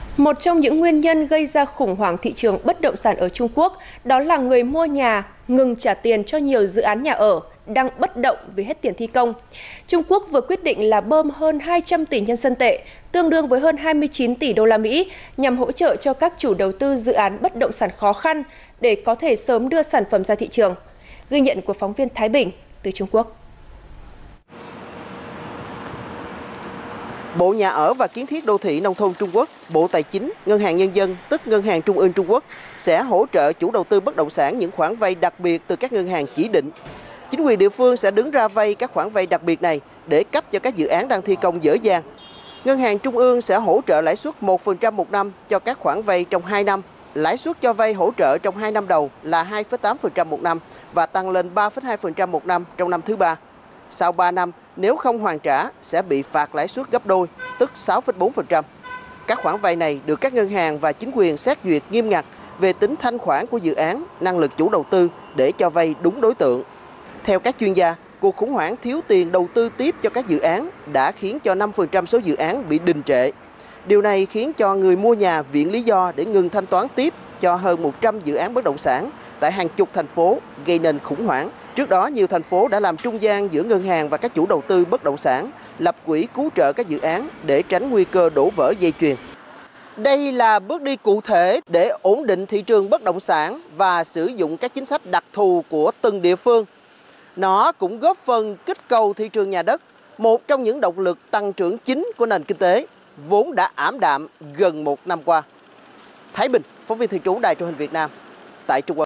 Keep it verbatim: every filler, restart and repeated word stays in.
Một trong những nguyên nhân gây ra khủng hoảng thị trường bất động sản ở Trung Quốc đó là người mua nhà ngừng trả tiền cho nhiều dự án nhà ở đang bất động vì hết tiền thi công. Trung Quốc vừa quyết định là bơm hơn hai trăm tỷ nhân dân tệ, tương đương với hơn hai mươi chín tỷ đô la Mỹ, nhằm hỗ trợ cho các chủ đầu tư dự án bất động sản khó khăn để có thể sớm đưa sản phẩm ra thị trường. Ghi nhận của phóng viên Thái Bình từ Trung Quốc. Bộ Nhà ở và Kiến thiết Đô thị Nông thôn Trung Quốc, Bộ Tài chính, Ngân hàng Nhân dân, tức Ngân hàng Trung ương Trung Quốc, sẽ hỗ trợ chủ đầu tư bất động sản những khoản vay đặc biệt từ các ngân hàng chỉ định. Chính quyền địa phương sẽ đứng ra vay các khoản vay đặc biệt này để cấp cho các dự án đang thi công dở dang. Ngân hàng Trung ương sẽ hỗ trợ lãi suất một phần trăm một năm cho các khoản vay trong hai năm. Lãi suất cho vay hỗ trợ trong hai năm đầu là hai phẩy tám phần trăm một năm và tăng lên ba phẩy hai phần trăm một năm trong năm thứ ba. Sau ba năm, nếu không hoàn trả sẽ bị phạt lãi suất gấp đôi, tức sáu phẩy bốn phần trăm. Các khoản vay này được các ngân hàng và chính quyền xét duyệt nghiêm ngặt về tính thanh khoản của dự án, năng lực chủ đầu tư để cho vay đúng đối tượng. Theo các chuyên gia, cuộc khủng hoảng thiếu tiền đầu tư tiếp cho các dự án đã khiến cho năm phần trăm số dự án bị đình trệ. Điều này khiến cho người mua nhà viện lý do để ngừng thanh toán tiếp cho hơn một trăm dự án bất động sản tại hàng chục thành phố, gây nên khủng hoảng. Trước đó, nhiều thành phố đã làm trung gian giữa ngân hàng và các chủ đầu tư bất động sản, lập quỹ cứu trợ các dự án để tránh nguy cơ đổ vỡ dây chuyền. Đây là bước đi cụ thể để ổn định thị trường bất động sản và sử dụng các chính sách đặc thù của từng địa phương. Nó cũng góp phần kích cầu thị trường nhà đất, một trong những động lực tăng trưởng chính của nền kinh tế, vốn đã ảm đạm gần một năm qua. Thái Bình, phóng viên thường trú Đài Truyền hình Việt Nam, tại Trung Quốc.